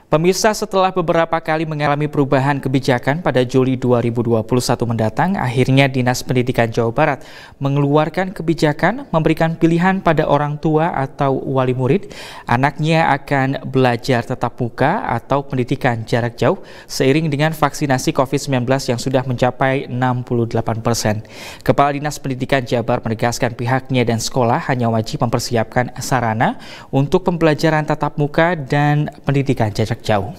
Pemirsa, setelah beberapa kali mengalami perubahan kebijakan pada Juli 2021 mendatang, akhirnya Dinas Pendidikan Jawa Barat mengeluarkan kebijakan memberikan pilihan pada orang tua atau wali murid anaknya akan belajar tatap muka atau pendidikan jarak jauh seiring dengan vaksinasi COVID-19 yang sudah mencapai 68%. Kepala Dinas Pendidikan Jawa Barat menegaskan pihaknya dan sekolah hanya wajib mempersiapkan sarana untuk pembelajaran tatap muka dan pendidikan jarak jauh.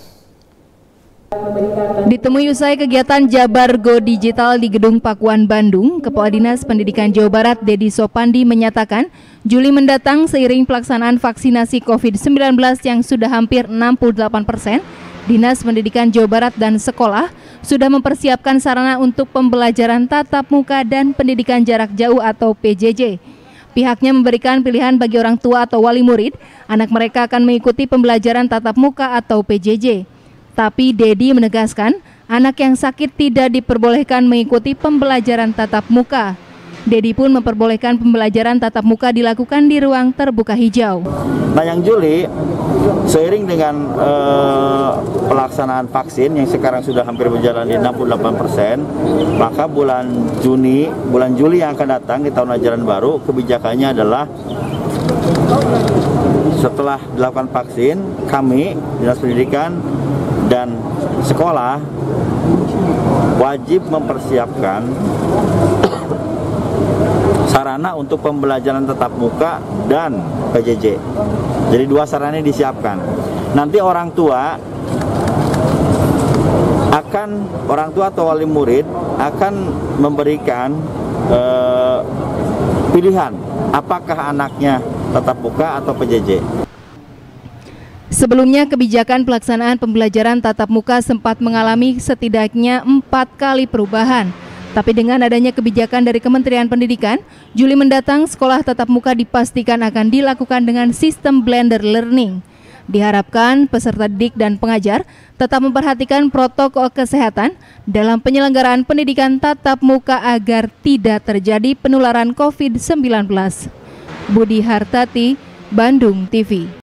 Ditemui usai kegiatan Jabar Go Digital di Gedung Pakuan, Bandung, Kepala Dinas Pendidikan Jawa Barat Dedi Sopandi menyatakan Juli mendatang seiring pelaksanaan vaksinasi COVID-19 yang sudah hampir 68%, Dinas Pendidikan Jawa Barat dan sekolah sudah mempersiapkan sarana untuk pembelajaran tatap muka dan pendidikan jarak jauh atau PJJ. Pihaknya memberikan pilihan bagi orang tua atau wali murid, anak mereka akan mengikuti pembelajaran tatap muka atau PJJ. Tapi Dedi menegaskan, anak yang sakit tidak diperbolehkan mengikuti pembelajaran tatap muka. Dedi pun memperbolehkan pembelajaran tatap muka dilakukan di ruang terbuka hijau. Nah, yang Juli, seiring dengan pelaksanaan vaksin yang sekarang sudah hampir berjalan di 68%, maka bulan Juli yang akan datang di tahun ajaran baru, kebijakannya adalah setelah dilakukan vaksin, kami, Dinas Pendidikan dan sekolah wajib mempersiapkan sarana untuk pembelajaran tatap muka dan PJJ. Jadi dua sarana disiapkan. Nanti orang tua atau wali murid akan memberikan pilihan apakah anaknya tatap muka atau PJJ. Sebelumnya, kebijakan pelaksanaan pembelajaran tatap muka sempat mengalami setidaknya 4 kali perubahan. Tapi dengan adanya kebijakan dari Kementerian Pendidikan, Juli mendatang sekolah tatap muka dipastikan akan dilakukan dengan sistem blended learning. Diharapkan peserta didik dan pengajar tetap memperhatikan protokol kesehatan dalam penyelenggaraan pendidikan tatap muka agar tidak terjadi penularan COVID-19. Budi Hartati, Bandung TV.